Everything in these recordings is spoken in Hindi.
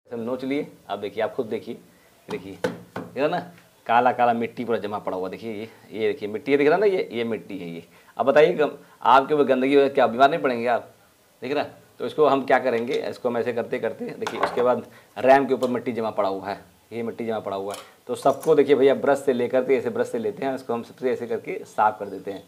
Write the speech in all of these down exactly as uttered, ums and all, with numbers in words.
हम नोच लिए। अब देखिए, आप खुद देखिए, देखिए दिख रहा ना, काला काला मिट्टी पूरा जमा पड़ा हुआ। देखिए ये ये देखिए मिट्टी है, दिख रहा ना, ये ये मिट्टी है ये। अब बताइए आपके ऊपर गंदगी हो, क्या बीमार नहीं पड़ेंगे आप? दिख रहा। तो इसको हम क्या करेंगे, इसको हम ऐसे करते करते देखिए, उसके बाद रैम के ऊपर मिट्टी जमा पड़ा हुआ है, ये मिट्टी जमा पड़ा हुआ है। तो सबको देखिए भैया, ब्रश से लेकर के ऐसे ब्रश से लेते हैं, इसको हम सबसे ऐसे करके साफ़ कर देते हैं।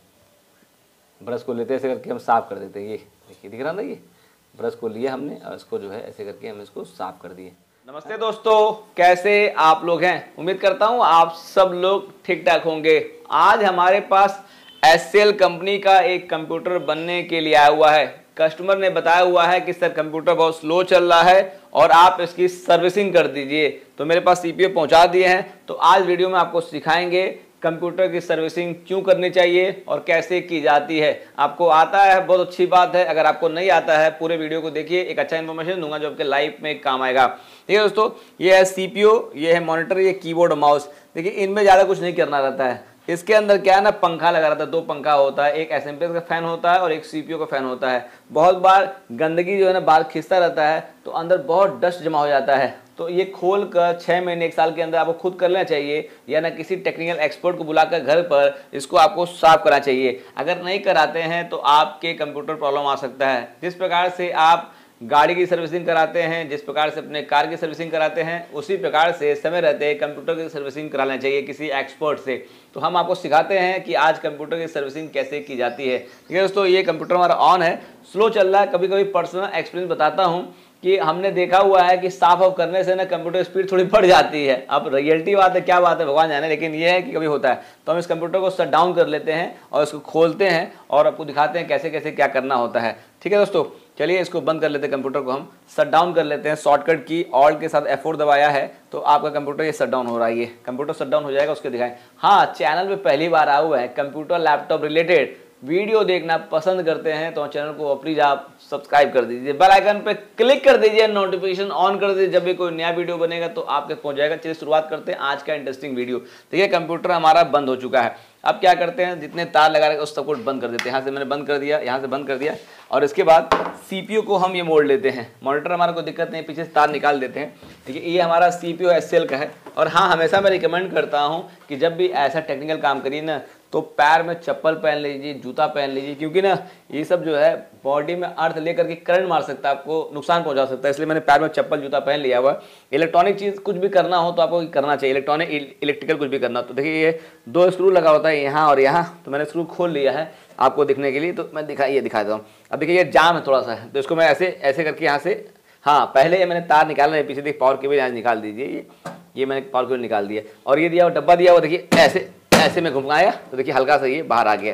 ब्रश को लेते ऐसे करके हम साफ़ कर देते हैं। ये देखिए दिख रहा ना, ये ब्रश को लिया हमने और इसको जो है ऐसे करके हम इसको साफ़ कर दिए। नमस्ते दोस्तों, कैसे आप लोग हैं? उम्मीद करता हूं आप सब लोग ठीक ठाक होंगे। आज हमारे पास एस सी एल कंपनी का एक कंप्यूटर बनने के लिए आया हुआ है। कस्टमर ने बताया हुआ है कि सर कंप्यूटर बहुत स्लो चल रहा है और आप इसकी सर्विसिंग कर दीजिए। तो मेरे पास सी पी यू पहुंचा दिए हैं। तो आज वीडियो में आपको सिखाएंगे कंप्यूटर की सर्विसिंग क्यों करनी चाहिए और कैसे की जाती है। आपको आता है बहुत अच्छी बात है, अगर आपको नहीं आता है पूरे वीडियो को देखिए, एक अच्छा इन्फॉर्मेशन दूंगा जो आपके लाइफ में काम आएगा। ठीक है दोस्तों, ये है सी पी यू, ये है मॉनिटर, ये कीबोर्ड, माउस। देखिए इनमें ज़्यादा कुछ नहीं करना रहता है। इसके अंदर क्या है ना, पंखा लगा रहता है, दो पंखा होता है, एक एस एम पी एस का फैन होता है और एक सी पी यू का फैन होता है। बहुत बार गंदगी जो है ना बाहर खिंचता रहता है तो अंदर बहुत डस्ट जमा हो जाता है। तो ये खोल कर छः महीने एक साल के अंदर आपको खुद कर लेना चाहिए, या ना किसी टेक्निकल एक्सपर्ट को बुलाकर घर पर इसको आपको साफ करना चाहिए। अगर नहीं कराते हैं तो आपके कंप्यूटर प्रॉब्लम आ सकता है। जिस प्रकार से आप गाड़ी की सर्विसिंग कराते हैं, जिस प्रकार से अपने कार की सर्विसिंग कराते हैं, उसी प्रकार से समय रहते कंप्यूटर की सर्विसिंग कराना चाहिए किसी एक्सपर्ट से। तो हम आपको सिखाते हैं कि आज कंप्यूटर की सर्विसिंग कैसे की जाती है। ठीक है दोस्तों, ये कंप्यूटर हमारा ऑन है, स्लो चल रहा है। कभी कभी पर्सनल एक्सपीरियंस बताता हूँ कि हमने देखा हुआ है कि साफ ऑफ करने से ना कंप्यूटर स्पीड थोड़ी बढ़ जाती है। अब रियलिटी बात है, क्या बात है भगवान जाने, लेकिन ये है कि कभी होता है। तो हम इस कंप्यूटर को शट डाउन कर लेते हैं और इसको खोलते हैं और आपको दिखाते हैं कैसे कैसे क्या करना होता है। ठीक है दोस्तों, चलिए इसको बंद कर लेते हैं, कंप्यूटर को हम शट डाउन कर लेते हैं। शॉर्टकट की ऑल्ट के साथ एफ फोर दबाया है तो आपका कंप्यूटर ये शट डाउन हो रहा है। ये कंप्यूटर शट डाउन हो जाएगा, उसके दिखाएं। हाँ, चैनल पे पहली बार आया हुआ है, कंप्यूटर लैपटॉप रिलेटेड वीडियो देखना पसंद करते हैं तो चैनल को प्लीज आप सब्सक्राइब कर दीजिए, बेल आइकन पे क्लिक कर दीजिए, नोटिफिकेशन ऑन कर दीजिए। जब भी कोई नया वीडियो बनेगा तो आपके पहुंच जाएगा। चलिए शुरुआत करते हैं आज का इंटरेस्टिंग वीडियो। देखिए कंप्यूटर हमारा बंद हो चुका है। अब क्या करते हैं, जितने तार लगा रहे उस सबको बंद कर देते हैं। यहाँ से मैंने बंद कर दिया, यहाँ से बंद कर दिया और इसके बाद सी पी यू को हम ये मोड़ लेते हैं। मॉनिटर हमारा कोई दिक्कत नहीं, पीछे से तार निकाल देते हैं। देखिए ये हमारा C P U S C L का है। और हाँ, हमेशा मैं रिकमेंड करता हूँ कि जब भी ऐसा टेक्निकल काम करिए ना तो पैर में चप्पल पहन लीजिए, जूता पहन लीजिए, क्योंकि ना ये सब जो है बॉडी में अर्थ लेकर के करंट मार सकता है, आपको नुकसान पहुंचा सकता है। इसलिए मैंने पैर में चप्पल जूता पहन लिया हुआ है। इलेक्ट्रॉनिक चीज़ कुछ भी करना हो तो आपको करना चाहिए, इलेक्ट्रॉनिक इलेक्ट्रिकल कुछ भी करना। तो देखिए ये दो स्क्रू लगा होता है यहाँ और यहाँ, तो मैंने स्क्रू खोल लिया है आपको दिखने के लिए। तो मैं दिखा ये दिखा देता हूँ। अब देखिए ये जाम है थोड़ा सा, तो इसको मैं ऐसे ऐसे करके यहाँ से, हाँ पहले ये मैंने तार निकालना है, पीछे देखिए पावर केबल यहाँ निकाल दीजिए। ये ये मैंने पावर केबल निकाल दिया और ये दिया हुआ डब्बा दिया हुआ, देखिए ऐसे ऐसे में घुमाया तो देखिए हल्का सा ये बाहर आ गया,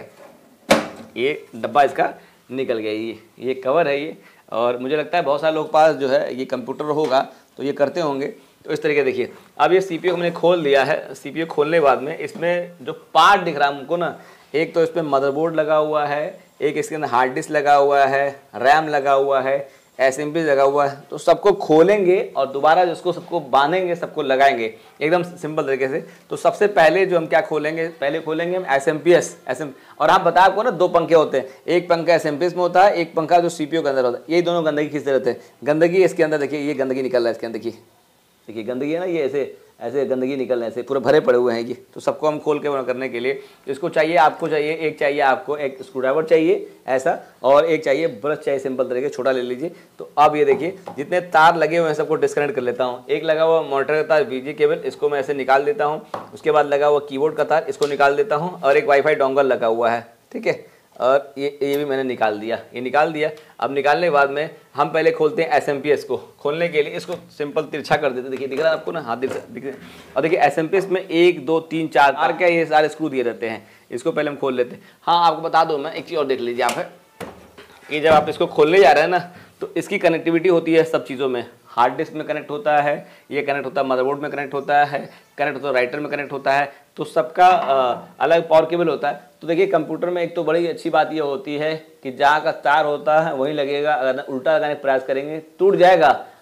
ये डब्बा इसका निकल गया। ये ये कवर है ये। और मुझे लगता है बहुत सारे लोग पास जो है ये कंप्यूटर होगा तो ये करते होंगे। तो इस तरीके देखिए, अब ये सी पी यू को मैंने खोल दिया है। सी पी यू खोलने के बाद में इसमें जो पार्ट दिख रहा है हमको ना, एक तो इसमें मदरबोर्ड लगा हुआ है, एक इसके अंदर हार्ड डिस्क लगा हुआ है, रैम लगा हुआ है, एस एम पी लगा हुआ है। तो सबको खोलेंगे और दोबारा जिसको सबको बांधेंगे, सबको लगाएंगे एकदम सिंपल तरीके से। तो सबसे पहले जो हम क्या खोलेंगे, पहले खोलेंगे हम S M P S S M. और आप बता आपको ना दो पंखे होते हैं, एक पंखा एस एम पी एस में होता है, एक पंखा जो सी पी यू के अंदर होता है। ये दोनों गंदगी खींचते रहते हैं। गंदगी इसके अंदर देखिए, ये गंदगी निकल रहा है इसके अंदर, देखिए देखिए गंदगी है ना, ये ऐसे ऐसे गंदगी निकलने से पूरे भरे पड़े हुए हैं ये। तो सबको हम खोल के करने के लिए तो इसको चाहिए, आपको चाहिए एक चाहिए आपको एक स्क्रू ड्राइवर चाहिए ऐसा, और एक चाहिए ब्रश चाहिए, सिंपल तरीके छोटा ले लीजिए। तो अब ये देखिए जितने तार लगे हुए हैं सबको डिस्कनेक्ट कर लेता हूँ। एक लगा हुआ मॉनिटर का तार वी जी केबल, इसको मैं ऐसे निकाल देता हूँ। उसके बाद लगा हुआ कीबोर्ड का तार, इसको निकाल देता हूँ। और एक वाईफाई डोंगल लगा हुआ है, ठीक है, और ये ये भी मैंने निकाल दिया, ये निकाल दिया। अब निकालने के बाद में हम पहले खोलते हैं एस एम पी एस को। खोलने के लिए इसको सिंपल तिरछा कर देते हैं। देखिए दिख रहा है आपको ना, हाथ दिख दिख रहा है। और देखिए एस एम पी एस में एक दो तीन चार तार क्या ये सारे स्क्रू दिए रहते हैं। इसको पहले हम खोल लेते हैं। हाँ आपको बता दो मैं एक चीज़ और देख लीजिए आप है, ये जब आप इसको खोलने जा रहे हैं ना तो इसकी कनेक्टिविटी होती है सब चीज़ों में। हार्ड डिस्क में कनेक्ट होता है, ये कनेक्ट होता है मदरबोर्ड में कनेक्ट होता है, कनेक्ट होता है राइटर में कनेक्ट होता है। तो सबका अलग पावर केबल होता है। तो देखिए कंप्यूटर में एक तो बड़ी अच्छी बात ये होती है कि जहाँ का तार होता है वहीं लगेगा। अगर उल्टा लगाने का प्रयास करेंगे टूट जाएगा,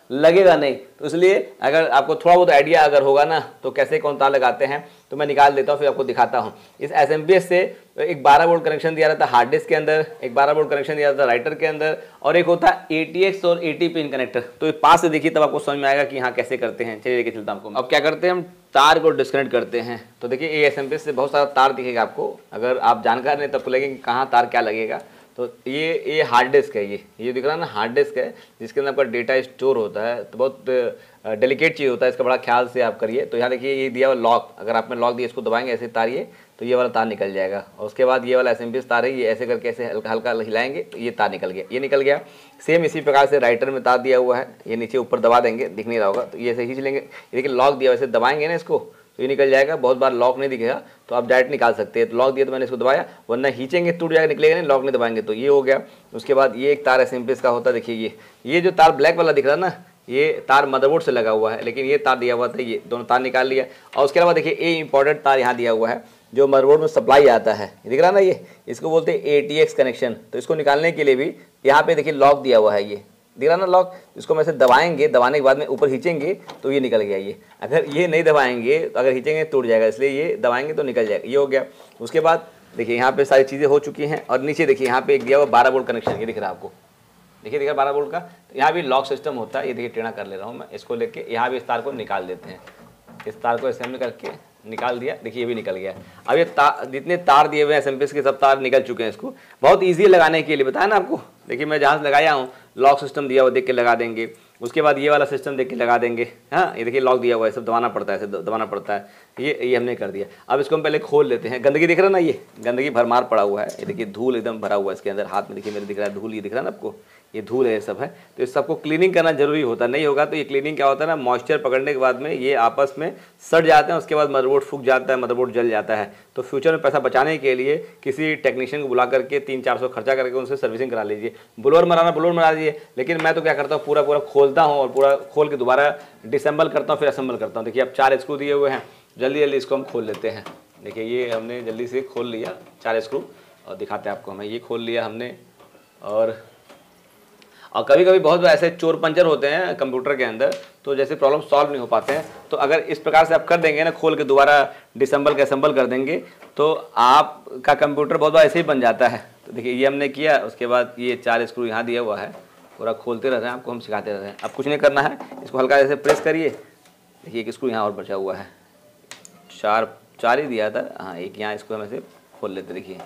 लगेगा नहीं। तो इसलिए अगर आपको थोड़ा बहुत आइडिया अगर होगा ना तो कैसे कौन तार लगाते हैं तो मैं निकाल देता हूँ, फिर आपको दिखाता हूँ। इस एस एम पी एस से एक बारह वोल्ट कनेक्शन दिया रहता है हार्ड डिस्क के अंदर, एक बारह वोल्ट कनेक्शन दिया रहता है राइटर के अंदर, और एक होता है ए टी एक्स और ए टी पिन कनेक्टर। तो पास से देखिए तब आपको समझ में आएगा कि हाँ कैसे करते हैं। चलिए लेके चलता हूँ आपको। अब क्या करते हैं, हम तार को डिस्कनेक्ट करते हैं। तो देखिए ये एस एम पी एस से बहुत सारा तार दिखेगा आपको, अगर आप जानकार नहीं तब तो लगेगा कि कहाँ तार क्या लगेगा। तो ये ये हार्ड डिस्क है, ये ये दिख रहा है ना हार्ड डिस्क है, जिसके अंदर आपका डेटा स्टोर होता है। तो बहुत डेलिकेट चीज़ होता है, इसका बड़ा ख्याल से आप करिए। तो यहाँ देखिए ये दिया हुआ लॉक, अगर आपने लॉक दिया इसको दबाएंगे ऐसे तारिए तो ये वाला तार निकल जाएगा। और उसके बाद ये वाला एस एम पी एस तार है, ये ऐसे करके ऐसे हल्का हल्का हिलाएंगे तो ये तार निकल गया, ये निकल गया। सेम इसी प्रकार से राइटर में तार दिया हुआ है, ये नीचे ऊपर दबा देंगे, दिख नहीं रहा होगा तो ये ऐसे खींच लेंगे। ये देखिए लॉक दिया, वैसे दबाएंगे ना इसको तो ये निकल जाएगा। बहुत बार लॉक नहीं दिखेगा तो आप डायरेक्ट निकाल सकते हैं। तो लॉक दिया तो मैंने इसको दबाया, वरना खींचेंगे टूट जाएगा, निकलेगा नहीं, लॉक नहीं दबाएंगे तो ये हो गया। उसके बाद ये एक तार एस एम पी एस का होता है, देखिए ये ये जो तार ब्लैक वाला दिख रहा है ना, ये तार मदरबोर्ड से लगा हुआ है, लेकिन ये तार दिया हुआ था, ये दोनों तार निकाल लिया। और उसके अलावा देखिए ये इंपॉर्टेंट तार यहाँ दिया हुआ है जो मदरबोर्ड में सप्लाई आता है, दिख रहा है ना, ये इसको बोलते हैं ए टी एक्स कनेक्शन। तो इसको निकालने के लिए भी यहाँ पे देखिए लॉक दिया हुआ है, ये दिख रहा ना लॉक, इसको मैं से दबाएंगे, दबाने के बाद में ऊपर खींचेंगे तो ये निकल गया। ये अगर ये नहीं दबाएंगे तो अगर खींचेंगे टूट जाएगा, इसलिए ये दबाएंगे तो निकल जाएगा, ये हो गया। उसके बाद देखिए यहाँ पे सारी चीज़ें हो चुकी हैं। और नीचे देखिए यहाँ पे एक दिया हुआ बारह वोल्ट कनेक्शन, ये दिख रहा है आपको, देखिए देखिए बारह वोल्ट का। तो यहाँ भी लॉक सिस्टम होता है, ये देखिए टेढ़ा कर ले रहा हूँ मैं, इसको लेके यहाँ भी इस तार को निकाल देते हैं। इस तार को असेंबली करके निकाल दिया, देखिए ये भी निकल गया। अब ये तार, जितने तार दिए हुए हैं एस एम पी एस के सब तार निकल चुके हैं। इसको बहुत ईजी है लगाने के लिए, बताया ना आपको। देखिए मैं जहाँ से लगाया हूँ लॉक सिस्टम दिया हुआ देख के लगा देंगे। उसके बाद ये वाला सिस्टम देख के लगा देंगे। हाँ ये देखिए लॉक दिया हुआ है, सब दबाना पड़ता है, ऐसे दबाना पड़ता है। ये ये हमने कर दिया। अब इसको हम पहले खोल लेते हैं। गंदगी दिख रहा है ना, ये गंदगी भरमार पड़ा हुआ है, ये देखिए धूल एकदम भरा हुआ है इसके अंदर। हाथ में देखिए मेरे दिख रहा है धूल, ये दिख रहा है ना आपको, ये धूल है, ये सब है। तो इस सबको क्लीनिंग करना जरूरी होता है, नहीं होगा तो ये क्लीनिंग क्या होता है ना, मॉइस्चर पकड़ने के बाद में ये आपस में सड़ जाते हैं, उसके बाद मदरबोर्ड फूक जाता है, मदरबोर्ड जल जाता है। तो फ्यूचर में पैसा बचाने के लिए किसी टेक्नीशियन को बुला करके तीन चार सौ खर्चा करके उनसे सर्विसिंग करा लीजिए। ब्लोअर मराना ब्लोअर मरा दीजिए, लेकिन मैं तो क्या करता हूँ पूरा पूरा खोलता हूँ और पूरा खोल के दोबारा डिसेंबल करता हूँ, फिर असेंबल करता हूँ। देखिए अब चार स्क्रू दिए हुए हैं, जल्दी जल्दी इसको हम खोल लेते हैं। देखिए ये हमने जल्दी से खोल लिया चार स्क्रू, और दिखाते हैं आपको। हमें ये खोल लिया हमने। और और कभी कभी बहुत ऐसे चोर पंचर होते हैं कंप्यूटर के अंदर, तो जैसे प्रॉब्लम सॉल्व नहीं हो पाते हैं। तो अगर इस प्रकार से आप कर देंगे ना, खोल के दोबारा डिसेंबल के असेंबल कर देंगे तो आपका कंप्यूटर बहुत बार ऐसे ही बन जाता है। तो देखिए ये हमने किया। उसके बाद ये चार स्क्रू यहाँ दिया हुआ है, पूरा खोलते रहते हैं, आपको हम सिखाते रहते हैं। अब कुछ नहीं करना है, इसको हल्का ऐसे प्रेस करिए। देखिए एक स्क्रू यहाँ और बचा हुआ है, चार चार ही दिया था, हाँ एक यहाँ, इसको हम ऐसे खोल लेते। देखिए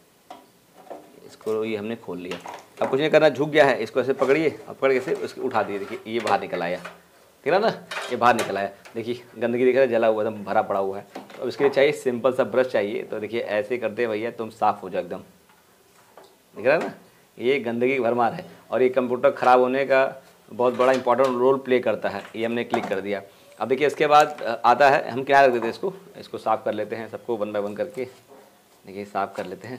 इसको ये हमने खोल लिया। अब कुछ नहीं करना, झुक गया है, इसको ऐसे पकड़िए और पकड़ के से उसको उठा दिए। देखिए ये बाहर निकल आया, ठीक है ना, ये बाहर निकल आया। देखिए गंदगी दिख रहा है, जला हुआ एकदम भरा पड़ा हुआ है। तो अब इसके लिए चाहिए सिंपल सा ब्रश चाहिए। तो देखिए ऐसे करते भैया तुम साफ़ हो जाओ एकदम, दिख रहा है ना। ये गंदगी भरमार है और ये कंप्यूटर ख़राब होने का बहुत बड़ा इंपॉर्टेंट रोल प्ले करता है। ये हमने क्लिक कर दिया। अब देखिए इसके बाद आता है, हम क्या रख देते हैं इसको, इसको साफ़ कर लेते हैं सबको वन बाय वन करके। देखिए साफ़ कर लेते हैं,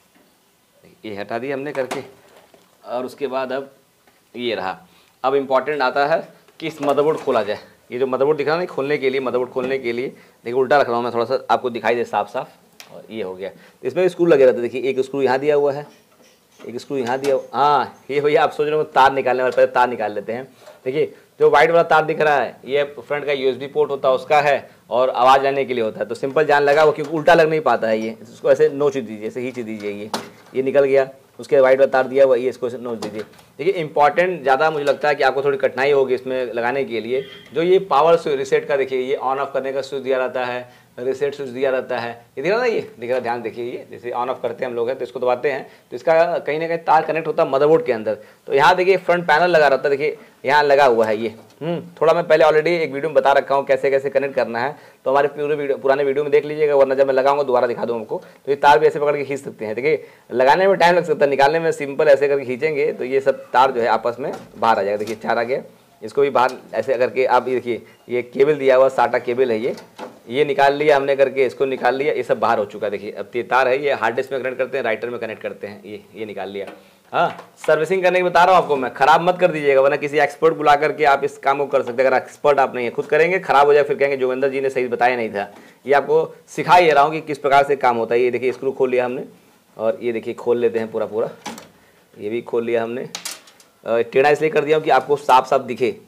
ये हटा दिया हमने करके। और उसके बाद अब ये रहा। अब इम्पॉर्टेंट आता है कि इस मदरबोर्ड खोला जाए। ये जो मदरबोर्ड दिख रहा है ना, खोलने के लिए, मदरबोर्ड खोलने के लिए देखिए उल्टा रख रहा हूँ मैं, थोड़ा सा आपको दिखाई दे साफ साफ। और ये हो गया। तो इसमें स्क्रू लगे रहते हैं। देखिए एक स्क्रू यहाँ दिया हुआ है, एक स्क्रू यहाँ दिया हुआ। हाँ ये भैया आप सोच रहे हो तार निकालने वाले, पहले तार निकाल लेते हैं। देखिए जो वाइट वाला तार दिख रहा है, ये फ्रंट का यूएसबी पोर्ट होता है उसका है, और आवाज़ लाने के लिए होता है। तो सिंपल जान लगा वो, क्योंकि उल्टा लग नहीं पाता है। ये इसको ऐसे नोच दीजिए, ऐसे खींच दीजिए, ये ये निकल गया। उसके वाइट वाला तार दिया हुआ, ये इसको नोच दीजिए। देखिए इंपॉर्टेंट ज़्यादा मुझे लगता है कि आपको थोड़ी कठिनाई होगी इसमें लगाने के लिए। जो ये पावर स्विच रिसेट का, देखिए ये ऑन ऑफ करने का स्विच दिया रहता है, रिसेट स्विच दिया रहता है, ये दिख रहा ना, ये दिख रहा, ध्यान देखिए। ये जैसे ऑन ऑफ करते हैं हम लोग हैं तो इसको दबाते हैं तो इसका कहीं ना कहीं तार कनेक्ट होता है मदरबोर्ड के अंदर। तो यहाँ देखिए फ्रंट पैनल लगा रहता है, देखिए यहाँ लगा हुआ है ये। हम्म थोड़ा मैं पहले ऑलरेडी एक वीडियो में बता रखा हूँ कैसे कैसे कनेक्ट करना है, तो हमारे पूरे वीडियो पुराने वीडियो में देख लीजिएगा, वरना जब मैं लगाऊंगा दोबारा दिखा दूँ आपको। तो ये तार भी ऐसे पकड़ के खींच सकते हैं। देखिए लगाने में टाइम लग सकता है, निकालने में सिंपल ऐसे करके खींचेंगे तो ये सब तार जो है आपस में बाहर आ जाएगा। देखिए चार आ गया, इसको भी बाहर ऐसे करके आप देखिए, ये केबल दिया हुआ साटा केबल है, ये ये निकाल लिया हमने करके, इसको निकाल लिया, ये सब बाहर हो चुका है। देखिए अब ये तार है, ये हार्ड डिस्क में कनेक्ट करते हैं, राइटर में कनेक्ट करते हैं, ये ये निकाल लिया। हाँ सर्विसिंग करने की बता रहा हूँ आपको मैं, खराब मत कर दीजिएगा, वरना किसी एक्सपर्ट बुला करके आप इस काम को कर सकते हैं। अगर एक्सपर्ट आप नहीं है, खुद करेंगे खराब हो जाए, फिर कहेंगे जोगिंदर जी ने सही बताया नहीं था। ये आपको सिखा ही रहा हूँ कि किस प्रकार से काम होता है। ये देखिए स्क्रू खोल लिया हमने, और ये देखिए खोल लेते हैं पूरा पूरा, ये भी खोल लिया हमने। टेढ़ा इसलिए कर दिया हूँ कि आपको साफ साफ दिखे।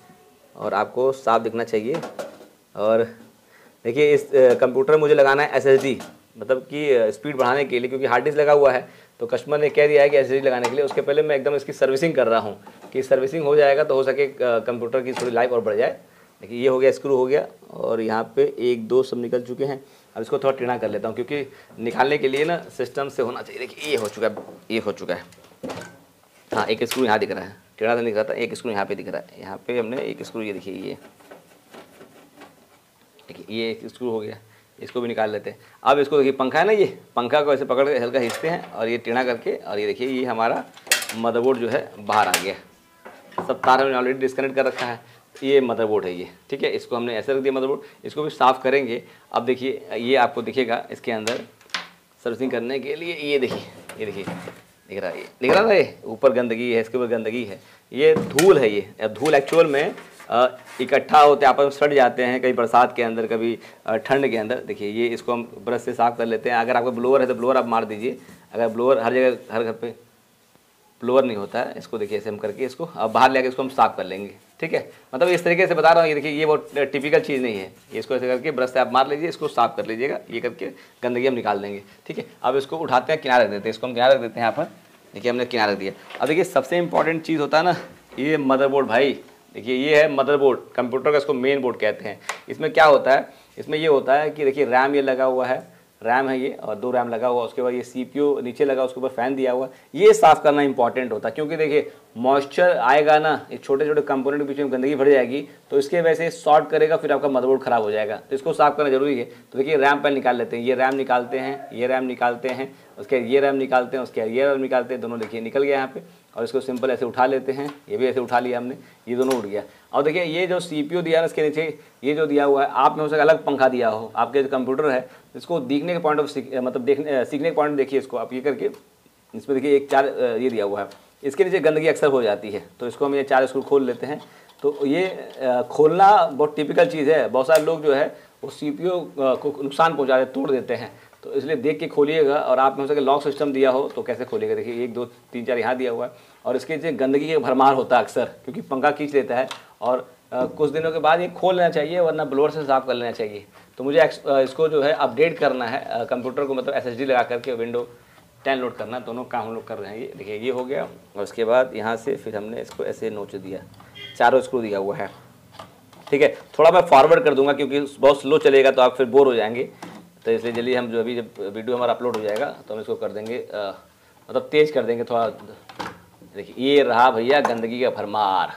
और आपको साफ दिखना चाहिए। और देखिए इस कंप्यूटर में मुझे लगाना है एसएसडी, मतलब कि स्पीड बढ़ाने के लिए, क्योंकि हार्ड डिस्क लगा हुआ है तो कस्टमर ने कह दिया है कि एसएसडी लगाने के लिए। उसके पहले मैं एकदम इसकी सर्विसिंग कर रहा हूँ कि सर्विसिंग हो जाएगा तो हो सके कंप्यूटर की थोड़ी लाइफ और बढ़ जाए। देखिए ये हो गया, स्क्रू हो गया और यहाँ पे एक दो सब निकल चुके हैं। अब इसको थोड़ा टेढ़ा कर लेता हूँ क्योंकि निकालने के लिए ना सिस्टम से होना चाहिए। देखिए ये हो चुका है, ये हो चुका है। हाँ एक स्क्रू यहाँ दिख रहा है, टेढ़ा तो दिख रहा था, एक स्क्रू यहाँ पे दिख रहा है। यहाँ पे हमने एक स्क्रू, ये देखिए ये देखिए ये एक स्क्रू हो गया, इसको भी निकाल लेते हैं। अब इसको देखिए पंखा है ना, ये पंखा को ऐसे पकड़ के हल्का खींचते हैं और ये टेढ़ा करके, और ये देखिए ये हमारा मदरबोर्ड जो है बाहर आ गया। सब तार हमने ऑलरेडी डिस्कनेक्ट कर रखा है। ये मदरबोर्ड है ये, ठीक है। इसको हमने ऐसे रख दिया मदरबोर्ड, इसको भी साफ़ करेंगे। अब देखिए ये आपको दिखेगा इसके अंदर सर्विसिंग करने के लिए, ये देखिए ये देखिए दिख रहा है, ये दिख रहा था, ये ऊपर गंदगी है, इसके ऊपर गंदगी है, ये धूल है। ये धूल एक्चुअल में इकट्ठा होते आपस में सड़ जाते हैं, कभी बरसात के अंदर, कभी ठंड के अंदर। देखिए ये इसको हम ब्रश से साफ़ कर लेते हैं। अगर आपको ब्लोअर है तो ब्लोअर आप मार दीजिए, अगर ब्लोअर हर जगह हर घर पे ब्लोअर नहीं होता है। इसको देखिए ऐसे हम करके इसको अब बाहर लेकर इसको हम साफ़ कर लेंगे, ठीक है। मतलब इस तरीके से बता रहा हूँ। ये देखिए ये वो टिपिकल चीज़ नहीं है। इसको ऐसे करके ब्रश से आप मार लीजिए, इसको साफ़ कर लीजिएगा, ये करके गंदगी हम निकाल देंगे, ठीक है। अब इसको उठाते हैं, किनारे रख देते हैं, इसको हम किनारे रख देते हैं। यहाँ पर देखिए हमने किनारे रख दिया। अब देखिए सबसे इंपॉर्टेंट चीज़ होता है ना, ये मदरबोर्ड भाई। देखिए ये है मदरबोर्ड, कंप्यूटर का इसको मेन बोर्ड कहते हैं। इसमें क्या होता है, इसमें ये होता है कि देखिए रैम ये लगा हुआ है, रैम है ये, और दो रैम लगा हुआ, उसके बाद ये सीपीयू नीचे लगा, उसके ऊपर फैन दिया हुआ। ये साफ़ करना इंपॉर्टेंट होता है क्योंकि देखिए मॉइस्चर आएगा ना, ये छोटे छोटे कंपोनेंट के बीच में गंदगी भर जाएगी तो इसके वजह से शॉर्ट करेगा, फिर आपका मदरबोर्ड खराब हो जाएगा। तो इसको साफ़ करना जरूरी है। तो देखिए रैम पैन निकाल लेते हैं, ये रैम निकालते हैं, ये रैम निकालते हैं, उसके ये रैम निकालते हैं, उसके ये रैम निकालते हैं, दोनों देखिए निकल गया यहाँ पे। और इसको सिंपल ऐसे उठा लेते हैं, ये भी ऐसे उठा लिया हमने, ये दोनों उठ गया। और देखिए ये जो सीपीयू दिया है इसके नीचे ये जो दिया हुआ है, आप में हो सके अलग पंखा दिया हो, आपके जो कंप्यूटर है इसको देखने के पॉइंट ऑफ मतलब देखने सीखने के पॉइंट देखिए इसको आप ये करके, इसमें देखिए एक चार ये दिया हुआ है, इसके नीचे गंदगी अक्सर हो जाती है। तो इसको हम ये चार स्क्रू खोल लेते हैं। तो ये खोलना बहुत टिपिकल चीज़ है। बहुत सारे लोग जो है वो सीपीयू को नुकसान पहुँचा देते, तोड़ देते हैं। तो इसलिए देख के खोलिएगा। और आप में हो सके लॉक सिस्टम दिया हो तो कैसे खोलिएगा, देखिए एक दो तीन चार यहाँ दिया हुआ है। और इसके नीचे गंदगी का भरमार होता है अक्सर, क्योंकि पंखा खींच लेता है और आ, कुछ दिनों के बाद ये खोल लेना चाहिए, वरना ब्लोअर से साफ़ कर लेना चाहिए। तो मुझे इसको जो है अपडेट करना है कंप्यूटर को, मतलब एसएसडी लगा करके विंडो टेन लोड करना, दोनों काम हम लोग कर रहे हैं। ये देखिए ये हो गया। और उसके बाद यहाँ से फिर हमने इसको ऐसे नोच दिया, चारों स्क्रू दिया हुआ है, ठीक है। थोड़ा मैं फॉरवर्ड कर दूंगा क्योंकि बहुत स्लो चलेगा तो आप फिर बोर हो जाएंगे। तो इसलिए जल्दी हम जो अभी जब वीडियो हमारा अपलोड हो जाएगा तो हम इसको कर देंगे, आ, मतलब तेज़ कर देंगे थोड़ा। देखिए ये रहा भैया गंदगी का भरमार।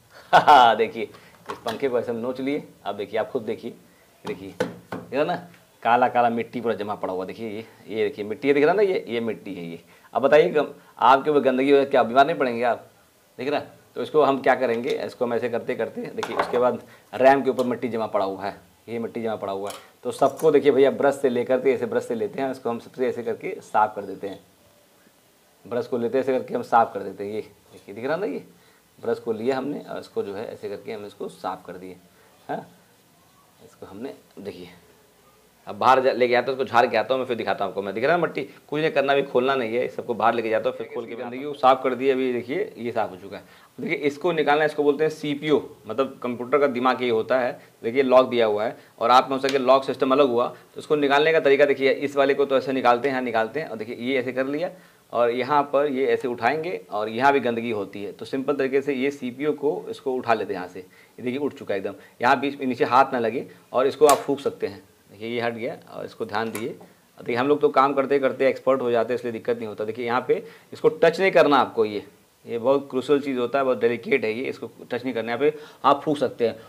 देखिए इस पंखे को ऐसे हम नोच लिए। अब देखिए आप खुद देखिए, देखिए है ना काला काला मिट्टी पूरा जमा पड़ा हुआ। देखिए ये ये देखिए मिट्टी दिख रहा है ना, ये ये मिट्टी है ये। अब बताइए आपके ऊपर गंदगी हो क्या बीमार नहीं पड़ेंगे आप, दिख रहा है। तो इसको हम क्या करेंगे, इसको हम ऐसे करते करते देखिए उसके बाद रैम के ऊपर मिट्टी जमा पड़ा हुआ है, ये मिट्टी जमा पड़ा हुआ है। तो सबको देखिए भैया ब्रश से लेकर के ऐसे ब्रश से लेते हैं, इसको हम सबसे ऐसे करके साफ़ कर देते हैं। ब्रश को लेते ऐसे करके हम साफ़ कर देते हैं। ये देखिए दिख रहा ना, ये ब्रश को लिया हमने और इसको जो है ऐसे करके हम इसको साफ़ कर दिए। हाँ इसको हमने देखिए अब बाहर लेके आता हूँ, उसको झाड़ के आता हूँ मैं, फिर दिखाता हूँ आपको। मैं दिख रहा है मट्टी, कुछ नहीं करना, भी खोलना नहीं है, सबको बाहर लेके जाता हूँ, फिर खोल के गंदगी को साफ़ कर दिए। अभी देखिए ये साफ़ हो चुका है। देखिए इसको निकालना, इसको बोलते हैं सीपीयू, मतलब कंप्यूटर का दिमाग ये होता है। देखिए लॉक दिया हुआ है और आप में हो सके लॉक सिस्टम अलग हुआ तो उसको निकालने का तरीका देखिए। इस वाले को तो ऐसे निकालते हैं, निकालते हैं और देखिए ये ऐसे कर लिया और यहाँ पर ये ऐसे उठाएंगे और यहाँ भी गंदगी होती है। तो सिंपल तरीके से ये सीपीयू को इसको उठा लेते हैं यहाँ से। ये देखिए उठ चुका है एकदम, यहाँ बीच में नीचे हाथ ना लगे और इसको आप फूंक सकते हैं। देखिए ये हट गया और इसको ध्यान दिए। देखिए हम लोग तो काम करते करते एक्सपर्ट हो जाते हैं, इसलिए दिक्कत नहीं होता। देखिए यहाँ पे इसको टच नहीं करना आपको, ये ये बहुत क्रूशियल चीज़ होता है, बहुत डेलिकेट है ये, इसको टच नहीं करना। यहाँ पे आप फूंक सकते हैं,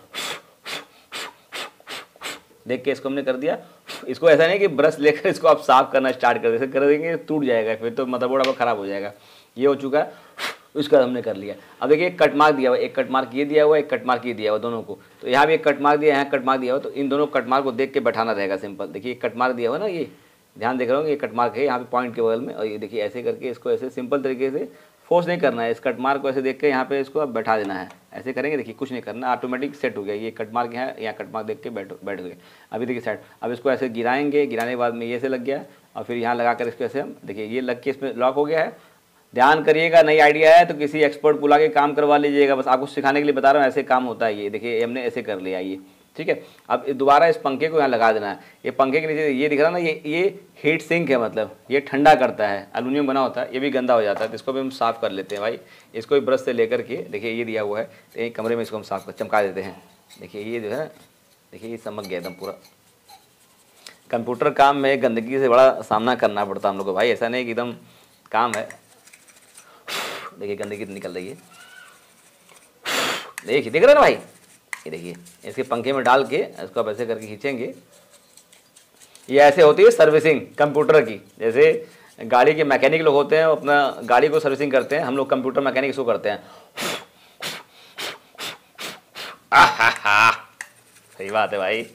देख के इसको हमने कर दिया। इसको ऐसा नहीं कि ब्रश लेकर इसको आप साफ़ करना स्टार्ट कर दें, कर देंगे टूट जाएगा, फिर तो मदरबोर्ड आपका ख़राब हो जाएगा। ये हो चुका है, उसका हमने कर लिया। अब देखिए एक कट मार्क दिया हुआ, एक कट मार्क ये दिया हुआ, एक कट मार्क ये दिया हुआ दोनों को। तो यहाँ भी एक कट मार्क दिया, यहाँ कट मार्क दिया हुआ, तो इन दोनों कट मार्क को देख के बैठाना रहेगा सिंपल। देखिए एक कट मार्क दिया हुआ ना, ये ध्यान देख रहा हूँ, ये कट मार्क है यहाँ पे पॉइंट के बगल में। और ये देखिए ऐसे करके इसको ऐसे सिंपल तरीके से, फोर्स नहीं करना है, इस कट मार्क को ऐसे देख के यहाँ पे इसको अब बैठा देना है। ऐसे करेंगे देखिए, कुछ नहीं करना, ऑटोमेटिक सेट हो गया। ये कट मार्क यहाँ यहाँ कट मार्क देख के बैठ बैठ गए। अभी देखिए सेट। अब इसको ऐसे गिराएंगे, गिराने के बाद में ये से लग गया और फिर यहाँ लगा कर इसको ऐसे हम देखिए ये लग के इसमें लॉक हो गया है। ध्यान करिएगा, नई आइडिया है तो किसी एक्सपर्ट बुला के काम करवा लीजिएगा, बस आपको सिखाने के लिए बता रहा हूँ, ऐसे काम होता है। ये देखिए हमने ऐसे कर लिया ये, ठीक है। अब दोबारा इस पंखे को यहाँ लगा देना है। ये पंखे के नीचे ये दिख रहा है ना, ये ये हीट सिंक है, मतलब ये ठंडा करता है, एल्यूमिनियम बना होता है, ये भी गंदा हो जाता है, तो इसको भी हम साफ़ कर लेते हैं भाई। इसको भी ब्रश से लेकर के, देखिए ये दिया हुआ है, तो एक कमरे में इसको हम साफ कर चमका देते हैं। देखिए ये जो है, देखिए ये चमक गया एकदम पूरा। कंप्यूटर काम में गंदगी से बड़ा सामना करना पड़ता है हम लोग को भाई, ऐसा नहीं कि एकदम काम है। देखिए गंदगी निकल रही है, देखिए देख रहे हैं ना भाई, ये देखिए इसके पंखे में डाल के इसको आप ऐसे करके खींचेंगे। ये ऐसे होती है सर्विसिंग कंप्यूटर की, जैसे गाड़ी के मैकेनिक लोग होते हैं अपना गाड़ी को सर्विसिंग करते हैं, हम लोग कंप्यूटर मैकेनिक इसको करते हैं। आहा, सही बात है भाई।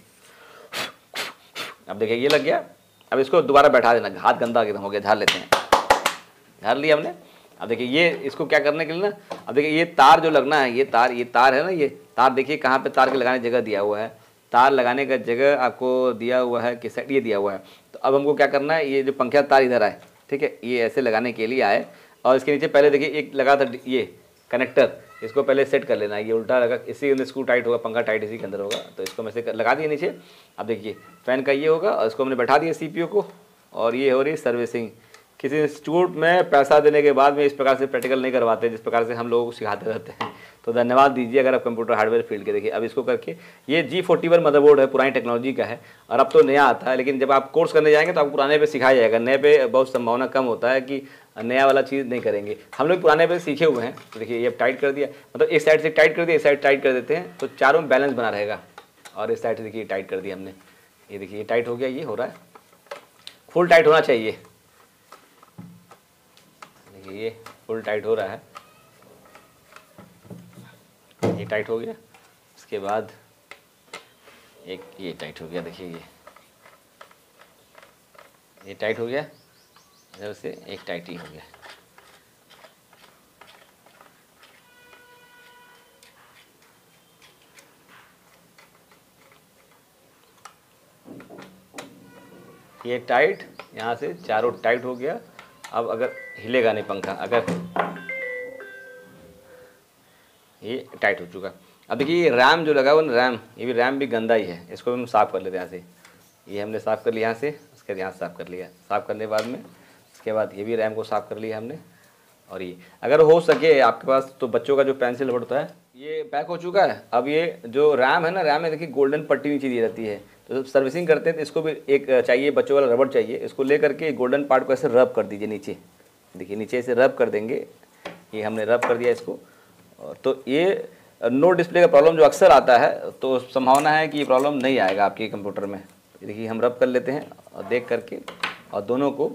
अब देखिए ये लग गया, अब इसको दोबारा बैठा देना, हाथ गंदा एकदम हो गया, झाड़ लेते हैं। झाड़ लिया हमने। अब देखिए ये इसको क्या करने के लिए ना, अब देखिए ये तार जो लगना है, ये तार ये तार है ना, ये तार देखिए कहाँ पे तार के लगाने जगह दिया हुआ है। तार लगाने का जगह आपको दिया हुआ है किस साइड, ये दिया हुआ है। तो अब हमको क्या करना है, ये जो पंखा तार इधर आए, ठीक है, ये ऐसे लगाने के लिए आए, और इसके नीचे पहले देखिए एक लगा था ये कनेक्टर, इसको पहले सेट कर लेना है। ये उल्टा लगा, इसी के अंदर स्क्रू टाइट होगा, पंखा टाइट इसी के अंदर होगा, तो इसको मैं से लगा दिए नीचे। अब देखिए फैन का ये होगा, और इसको हमने बैठा दिया सीपीयू को, और ये हो रही सर्विसिंग। किसी इंस्टीट्यूट में पैसा देने के बाद में इस प्रकार से प्रैक्टिकल नहीं करवाते जिस प्रकार से हम लोगों को सिखाते रहते हैं, तो धन्यवाद दीजिए अगर आप कंप्यूटर हार्डवेयर फील्ड के। देखिए अब इसको करके, ये जी फोर्टी वन मदरबोर्ड है, पुरानी टेक्नोलॉजी का है, और अब तो नया आता है, लेकिन जब आप कोर्स करने जाएंगे तो आपको पुराने पे सिखाया जाएगा, नए पे बहुत संभावना कम होता है कि नया वाला चीज़ नहीं करेंगे। हम लोग पुराने पे सीखे हुए हैं। तो देखिए ये टाइट कर दिया, मतलब एक साइड से टाइट कर दिया, एक साइड टाइट कर देते हैं, तो चारों बैलेंस बना रहेगा। और इस साइड से देखिए टाइट कर दिया हमने, ये देखिए ये टाइट हो गया, ये हो रहा है, फुल टाइट होना चाहिए। देखिए ये फुल टाइट हो रहा है, ये टाइट हो गया। इसके बाद एक ये टाइट हो गया, देखिए ये ये टाइट हो गया, इधर से एक टाइट ही हो गया। ये टाइट, यहाँ से चारों टाइट हो गया। अब अगर हिलेगा नहीं पंखा, अगर ये टाइट हो चुका। अब देखिए ये रैम जो लगा हुआ ना, रैम, ये भी रैम भी गंदा ही है, इसको भी हम साफ़ कर लेते हैं यहाँ से। ये हमने साफ़ कर लिया यहाँ से, उसके यहाँ साफ़ कर लिया, साफ़ करने के बाद में इसके बाद ये भी रैम को साफ़ कर लिया हमने। और ये अगर हो सके आपके पास तो बच्चों का जो पेंसिल रबड़ होता है ये पैक हो चुका है। अब ये जो रैम है ना, रैम में देखिए गोल्डन पट्टी नीचे दी रहती है, तो सर्विसिंग करते हैं तो इसको भी एक चाहिए, बच्चों वाला रबड़ चाहिए। इसको ले करके गोल्डन पार्ट को ऐसे रब कर दीजिए नीचे, देखिए नीचे से रब कर देंगे। ये हमने रब कर दिया इसको। तो ये नो डिस्प्ले का प्रॉब्लम जो अक्सर आता है, तो संभावना है कि ये प्रॉब्लम नहीं आएगा आपके कंप्यूटर में। देखिए हम रब कर लेते हैं और देख करके, और दोनों को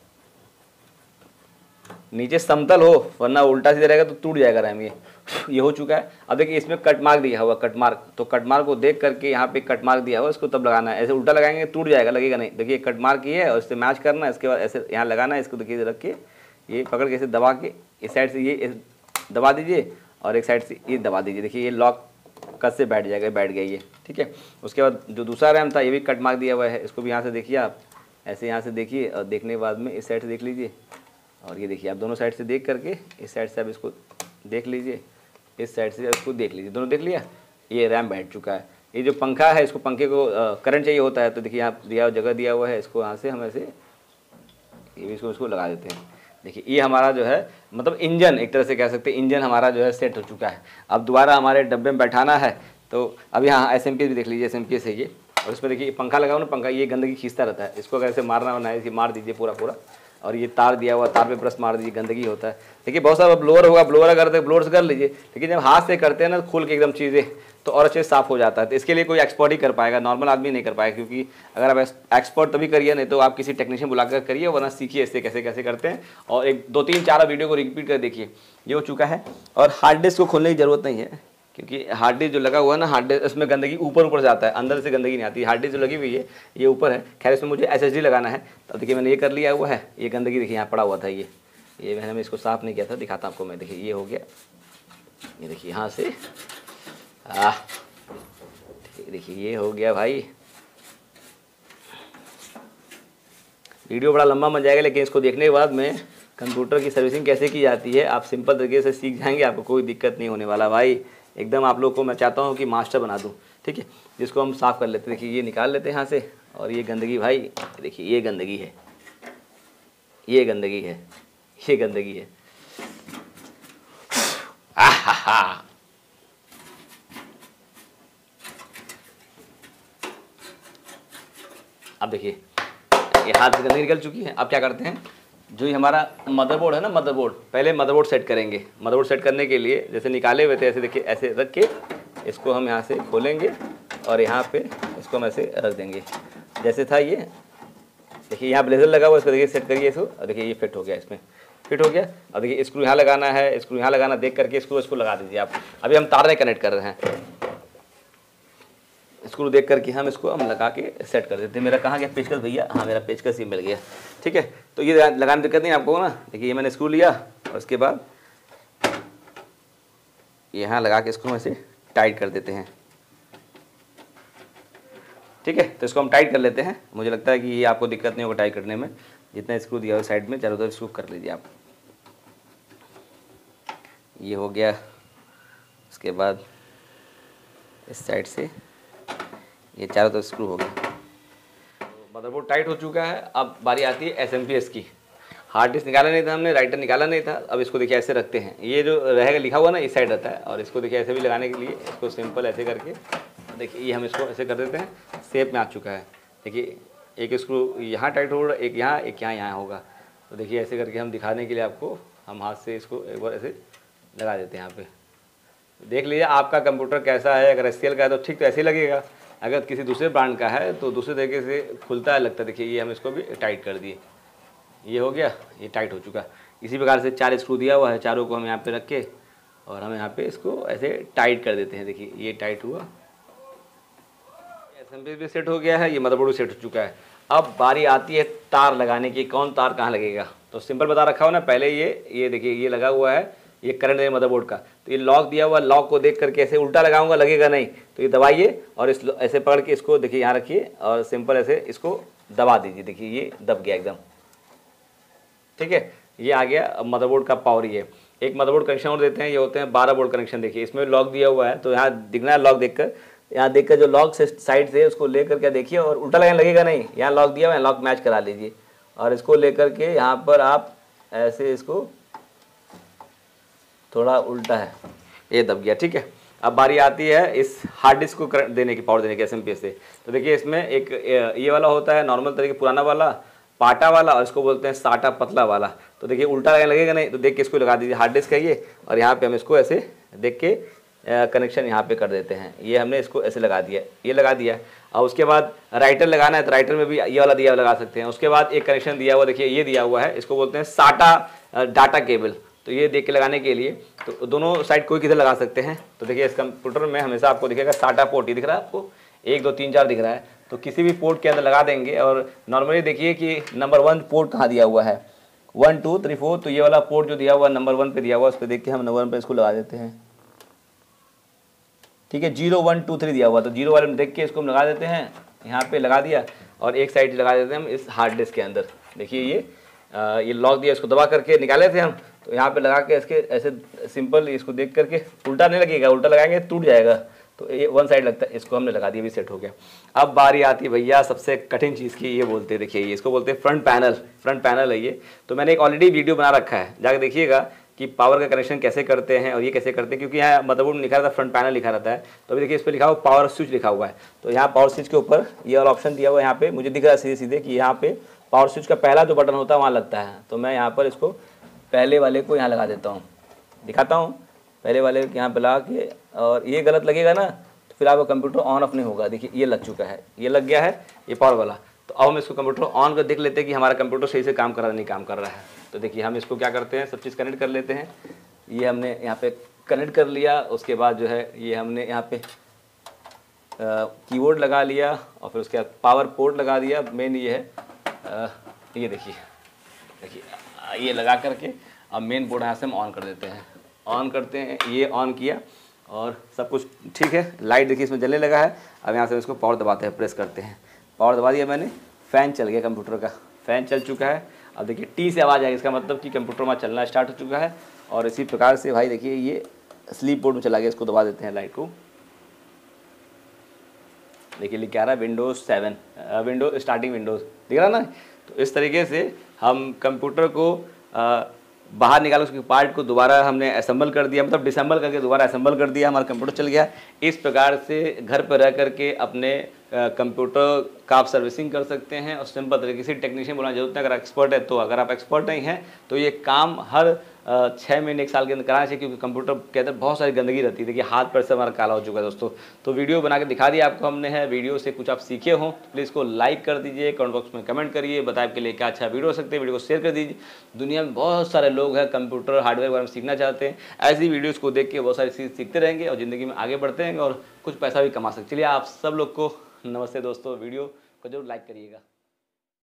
नीचे समतल हो, वरना उल्टा सीधा रहेगा तो टूट जाएगा रैम। ये ये हो चुका है। अब देखिए इसमें कट मार्क दिया हुआ, कट मार्क, तो कट मार्क को देख करके यहाँ पे कट मार्क दिया हुआ, इसको तब लगाना है। ऐसे उल्टा लगाएंगे टूट जाएगा, लगेगा नहीं। देखिए कट मार्क ये है, और इससे मैच करना है। इसके बाद ऐसे यहाँ लगाना है, इसको देखिए रख के ये पकड़ के ऐसे दबा के इस साइड से ये दबा दीजिए, और एक साइड से ये दबा दीजिए। देखिए ये लॉक कस से बैठ जाएगा, बैठ गया ये, ठीक है। उसके बाद जो दूसरा रैम था, ये भी कट मार्क दिया हुआ है, इसको भी यहाँ से देखिए आप, ऐसे यहाँ से देखिए, और देखने के बाद में इस साइड से देख लीजिए, और ये देखिए आप दोनों साइड से देख करके इस साइड से आप इसको देख लीजिए, इस साइड से इसको देख लीजिए, दोनों देख लिया। ये रैम बैठ चुका है। ये जो पंखा है, इसको पंखे को करंट चाहिए होता है, तो देखिए यहाँ दिया जगह दिया हुआ है, इसको यहाँ से हम ऐसे ये भी इसको इसको लगा देते हैं। देखिए ये हमारा जो है मतलब इंजन, एक तरह से कह सकते हैं इंजन हमारा जो है सेट हो चुका है। अब दोबारा हमारे डब्बे में बैठाना है, तो अब यहाँ एस एम पी भी देख लीजिए, एस एम पी है ये, और इसमें देखिए पंखा लगा हुआ ना, पंखा ये गंदगी खींचता रहता है, इसको अगर ऐसे मारना होना है, इसे मार दीजिए पूरा पूरा। और ये तार दिया हुआ, तार पे ब्रश मार दीजिए, गंदगी होता है। देखिए बहुत सारा ब्लोअर होगा, ब्लोअर करते ब्लोअर से कर लीजिए, लेकिन जब हाथ से करते हैं ना खुल के एकदम चीज़ें, तो और अच्छे से साफ़ हो जाता है। तो इसके लिए कोई एक्सपर्ट ही कर पाएगा, नॉर्मल आदमी नहीं कर पाएगा, क्योंकि अगर आप एक्सपर्ट तभी करिए, नहीं तो आप किसी टेक्नीशियन बुलाकर करिए, वरना सीखिए इससे कैसे कैसे करते हैं। और एक दो तीन चार वीडियो को रिपीट कर देखिए, ये हो चुका है। और हार्ड डिस्क को खोलने की ज़रूरत नहीं है, क्योंकि हार्ड डिस्क जो लगा हुआ है ना, हार्ड डिस्क इसमें गंदगी ऊपर ऊपर जाता है, अंदर से गंदगी नहीं आती। हार्ड डिस्क जो लगी हुई है ये ऊपर है। खैर इसमें मुझे एस एस डी लगाना है, तो देखिए मैंने ये कर लिया हुआ है। ये गंदगी देखिए यहाँ पड़ा हुआ था, ये ये मैंने इसको साफ़ नहीं किया था, दिखाता आपको मैं। देखिए ये हो गया, ये देखिए यहाँ से आ देखिए ये हो गया भाई। वीडियो बड़ा लंबा बन जाएगा, लेकिन इसको देखने के बाद में कंप्यूटर की सर्विसिंग कैसे की जाती है आप सिंपल तरीके से सीख जाएंगे, आपको कोई दिक्कत नहीं होने वाला भाई। एकदम आप लोग को मैं चाहता हूँ कि मास्टर बना दूँ, ठीक है। जिसको हम साफ़ कर लेते हैं, देखिए ये निकाल लेते हैं यहाँ से, और ये गंदगी भाई देखिए ये गंदगी है, ये गंदगी है, ये गंदगी है। आहा, अब देखिए ये हाथ से गंदगी निकल चुकी है। अब क्या करते हैं, जो ये हमारा मदरबोर्ड है ना, मदरबोर्ड पहले मदरबोर्ड सेट करेंगे। मदरबोर्ड सेट करने के लिए जैसे निकाले हुए थे ऐसे देखिए, ऐसे रख के इसको हम यहाँ से खोलेंगे और यहाँ पे इसको हम ऐसे रख देंगे जैसे था ये। देखिए यहाँ ब्लेजर लगा हुआ, इसको देखिए सेट करिए इसको, और देखिए ये फिट हो गया, इसमें फिट हो गया। अब देखिए स्क्रू यहाँ लगाना है, स्क्रू यहाँ लगाना, देख करके स्क्रू इसको लगा दीजिए आप। अभी हम तार में कनेक्ट कर रहे हैं, स्क्रू देख करके हम इसको हम लगा के सेट कर देते हैं। मेरा कहाँ गया पेचकस भैया, हाँ मेरा पेचकस ही मिल गया, ठीक है। तो ये लगाने दिक्कत नहीं आपको ना। देखिए ये मैंने स्क्रू लिया और उसके बाद यहाँ लगा के इसको ऐसे टाइट कर देते हैं, ठीक है। तो इसको हम टाइट कर लेते हैं। मुझे लगता है कि ये आपको दिक्कत नहीं होगा टाइट करने में। जितना स्क्रू दिया हुआ साइड में चारों तरफ इसको कर लीजिए आप। ये हो गया, उसके बाद इस साइड से ये चारों तरफ स्क्रू हो गया। तो मदरबोर्ड टाइट हो चुका है। अब बारी आती है एस एम पी एस की। हार्ड डिस्क निकाला नहीं था हमने, राइटर निकाला नहीं था। अब इसको देखिए ऐसे रखते हैं, ये जो रहेगा लिखा हुआ ना इस साइड रहता है, और इसको देखिए ऐसे भी लगाने के लिए इसको सिंपल ऐसे करके देखिए ये हम इसको ऐसे कर देते हैं, शेप में आ चुका है। देखिए एक स्क्रू यहाँ टाइट होगा, एक यहाँ, एक यहाँ यहाँ होगा। तो देखिए ऐसे करके हम दिखाने के लिए आपको हम हाथ से इसको एक बार ऐसे लगा देते हैं यहाँ पे। देख लीजिए आपका कंप्यूटर कैसा है। अगर एस सी एल का है तो ठीक तो ऐसे ही लगेगा, अगर किसी दूसरे ब्रांड का है तो दूसरे तरीके से खुलता है, लगता है। देखिए ये हम इसको भी टाइट कर दिए, ये हो गया, ये टाइट हो चुका। इसी प्रकार से चार स्क्रू दिया हुआ है, चारों को हम यहाँ पे रख के और हम यहाँ पे इसको ऐसे टाइट कर देते हैं। देखिए ये टाइट हुआ, एस एम पी एस भी सेट हो गया है, ये मदरबोर्ड भी सेट हो चुका है। अब बारी आती है तार लगाने की। कौन तार कहाँ लगेगा, तो सिंपल बता रखा हो ना पहले। ये ये देखिए ये लगा हुआ है, ये करंट है मदरबोर्ड का। तो ये लॉक दिया हुआ, लॉक को देख करके ऐसे उल्टा लगाऊंगा, लगेगा नहीं। तो ये दबाइए और इस ऐसे पकड़ के इसको देखिए यहाँ रखिए और सिंपल ऐसे इसको दबा दीजिए। देखिए ये दब गया एकदम, ठीक है। ये आ गया। अब मदरबोर्ड का पावर। ये एक मदरबोर्ड कनेक्शन और देते हैं, ये होते हैं बारह वोल्ट कनेक्शन। देखिए इसमें लॉक दिया हुआ है, तो यहाँ दिखना है लॉक देखकर, यहाँ देखकर जो लॉक से साइड से उसको लेकर क्या देखिए, और उल्टा लगाने लगेगा नहीं। यहाँ लॉक दिया हुआ है, लॉक मैच करा लीजिए और इसको लेकर के यहाँ पर आप ऐसे इसको थोड़ा उल्टा है, ये दब गया, ठीक है। अब बारी आती है इस हार्ड डिस्क को करंट देने की, पावर देने की एस एम पी एस से। तो देखिए इसमें एक ये वाला होता है नॉर्मल तरीके, पुराना वाला, पाटा वाला, और इसको बोलते हैं साटा पतला वाला। तो देखिए उल्टा लगाने लगेगा नहीं, तो देख के इसको लगा दीजिए। हार्ड डिस्क है ये, और यहाँ पे हम इसको ऐसे देख के कनेक्शन यहाँ पे कर देते हैं। ये हमने इसको ऐसे लगा दिया, ये लगा दिया। और उसके बाद राइटर लगाना है तो राइटर में भी ये वाला दिया हुआ लगा सकते हैं। उसके बाद एक कनेक्शन दिया हुआ, देखिए ये दिया हुआ है, इसको बोलते हैं साटा डाटा केबल। तो ये देख के लगाने के लिए तो दोनों साइड कोई किधर लगा सकते हैं। तो देखिए इस कंप्यूटर में हमेशा आपको दिखेगा साटा पोर्ट, ये दिख रहा है आपको, एक दो तीन चार दिख रहा है। तो किसी भी पोर्ट के अंदर लगा देंगे। और नॉर्मली देखिए कि नंबर वन पोर्ट कहाँ दिया हुआ है, वन टू थ्री फोर। तो ये वाला पोर्ट जो दिया हुआ है नंबर वन पे दिया हुआ है, उस पर देख के हम नंबर वन पे इसको लगा देते हैं, ठीक है। जीरो वन टू थ्री दिया हुआ, तो जीरो वाले में देख के इसको हम लगा देते हैं, यहाँ पे लगा दिया। और एक साइड लगा देते हैं हम इस हार्ड डिस्क के अंदर। देखिए ये आ, ये लॉक दिया, इसको दबा करके निकाले थे हम, तो यहाँ पे लगा के इसके ऐसे सिंपल इसको देख करके, उल्टा नहीं लगेगा, उल्टा लगाएंगे टूट जाएगा। तो ये वन साइड लगता है, इसको हमने लगा दिया, भी सेट हो गया। अब बारी आती है भैया सबसे कठिन चीज़ की, ये बोलते हैं, देखिए ये इसको बोलते हैं फ्रंट पैनल। फ्रंट पैनल है ये। तो मैंने एक ऑलरेडी वीडियो बना रखा है, जाकर देखिएगा कि पावर का कनेक्शन कैसे करते हैं और ये कैसे करते हैं। क्योंकि यहाँ मदरबोर्ड में लिखा रहता है, फ्रंट पैनल लिखा रहता है। तो अभी देखिए इस पर लिखा हुआ पावर स्विच लिखा हुआ है। तो यहाँ पावर स्विच के ऊपर ये वाला ऑप्शन दिया हुआ है, यहाँ पे मुझे दिख रहा है सीधे सीधे कि यहाँ पे पावर स्विच का पहला जो बटन होता है वहाँ लगता है। तो मैं यहाँ पर इसको पहले वाले को यहाँ लगा देता हूँ, दिखाता हूँ। पहले वाले को यहाँ पे लगा के, और ये गलत लगेगा ना तो फिर आपका कंप्यूटर ऑन ऑफ नहीं होगा। देखिए ये लग चुका है, ये लग गया है, ये पावर वाला। तो अब हम इसको कंप्यूटर ऑन कर देख लेते हैं कि हमारा कंप्यूटर सही से काम कर रहा है नहीं काम कर रहा है। तो देखिए हम इसको क्या करते हैं, सब चीज़ कनेक्ट कर लेते हैं। ये हमने यहाँ पे कनेक्ट कर लिया। उसके बाद जो है ये हमने यहाँ पे कीबोर्ड लगा लिया, और फिर उसके बाद पावर पोर्ट लगा दिया। मेन ये है, आ, ये देखिए देखिए ये लगा करके अब मेन बोर्ड यहाँ से हम ऑन कर देते हैं। ऑन करते हैं, ये ऑन किया और सब कुछ ठीक है। लाइट देखिए इसमें जलने लगा है। अब यहाँ से इसको पावर दबाते हैं, प्रेस करते हैं, पावर दबा दिया मैंने, फ़ैन चल गया कंप्यूटर का, फ़ैन चल चुका है। अब देखिए टी से आवाज़ आएगी, इसका मतलब कि कंप्यूटर हमारा चलना स्टार्ट हो चुका है। और इसी प्रकार से भाई देखिए ये स्लीप मोड में चला गया, इसको दबा देते हैं लाइट को। देखिए लिख के आ रहा है Windows seven, window starting Windows, दिख रहा ना। तो इस तरीके से हम कंप्यूटर को आ, बाहर निकाल उसके पार्ट को दोबारा हमने असेंबल कर दिया, मतलब डिसेंबल करके दोबारा असेंबल कर दिया, हमारा कंप्यूटर चल गया। इस प्रकार से घर पर रह करके अपने कंप्यूटर का आप सर्विसिंग कर सकते हैं और सिंपल तरीके से टेक्नीशियन बोलना जरूरत है। अगर एक्सपर्ट है तो, अगर आप एक्सपर्ट नहीं हैं तो ये काम हर छः महीने एक साल के अंदर कराना चाहिए, क्योंकि कंप्यूटर के अंदर बहुत सारी गंदगी रहती है। देखिए हाथ पैर से हमारा काला हो चुका है दोस्तों। तो वीडियो बना के दिखा दिया आपको हमने है, वीडियो से कुछ आप सीखे हो प्लीज़ को लाइक कर दीजिए, कमेंट बॉक्स में कमेंट करिए, बताए आपके लिए क्या अच्छा वीडियो हो सकते हैं, वीडियो को शेयर कर दीजिए। दुनिया में बहुत सारे लोग हैं कंप्यूटर हार्डवेयर के बारे में सीखना चाहते हैं, ऐसी वीडियोज़ को देख के बहुत सारी चीज़ सीखते रहेंगे और ज़िंदगी में आगे बढ़ते रहेंगे और कुछ पैसा भी कमा सकते। चलिए आप सब लोग को नमस्ते दोस्तों, वीडियो को जरूर लाइक करिएगा।